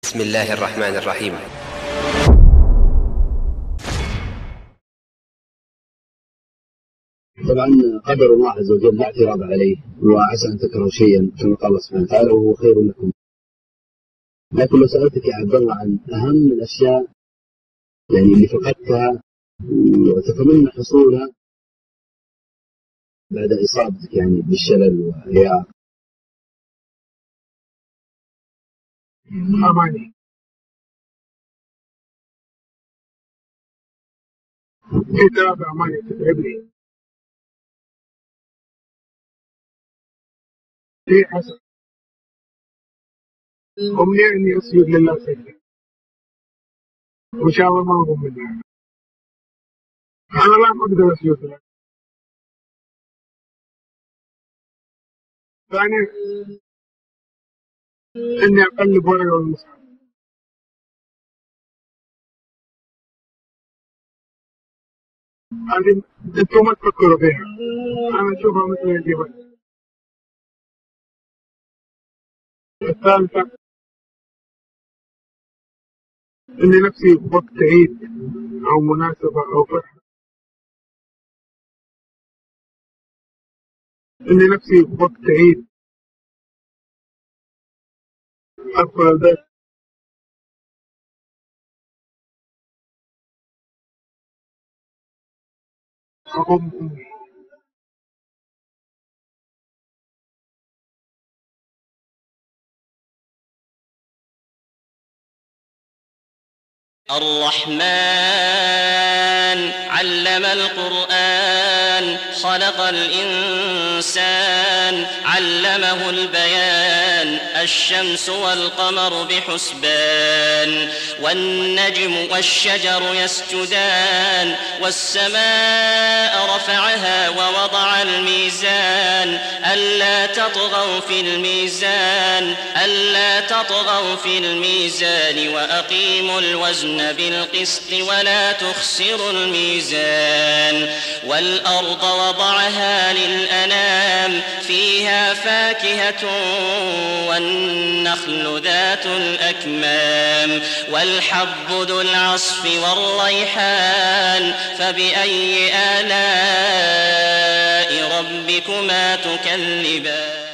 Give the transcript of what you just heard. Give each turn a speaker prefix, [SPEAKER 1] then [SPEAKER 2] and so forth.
[SPEAKER 1] بسم الله الرحمن الرحيم.
[SPEAKER 2] طبعا قدر الله عز وجل لا اعتراض عليه، وعسى أن تكرهوا شيئا كما قال الله سبحانه وتعالى وهو خير لكم. لكن لو سألتك يا عبد الله عن أهم الأشياء يعني اللي فقدتها وتتمنى حصولها بعد إصابتك يعني بالشلل والإعاقة.
[SPEAKER 3] أماني. في ثلاثة أماني تتعبني. في حسن أمنية إني أسجد لله سجدة، وإن شاء الله ما أقوم منها. أنا لا أقدر أسجد له. ثانيا إني أقلب ورقة والمصحف. هذه أنتم ما تفكروا فيها، أنا أشوفها مثل الجبل. الثالثة إني نفسي في وقت عيد أو مناسبة أو فرحة، إني نفسي في وقت عيد أدخل البيت أقوم أمي.
[SPEAKER 4] الرحمن علم القرآن خلق الإنسان علمه البيان الشمس والقمر بحسبان والنجم والشجر يسجدان والسماء رفعها ووضع الميزان ألا تطغوا في الميزان وأقيموا الوزن بالقسط ولا تخسروا الميزان والأرض وضعها للأنام فيها فاكهة والنخل ذات الأكمام والحب ذو العصف والريحان فبأي آلاء ربكما تكذبان.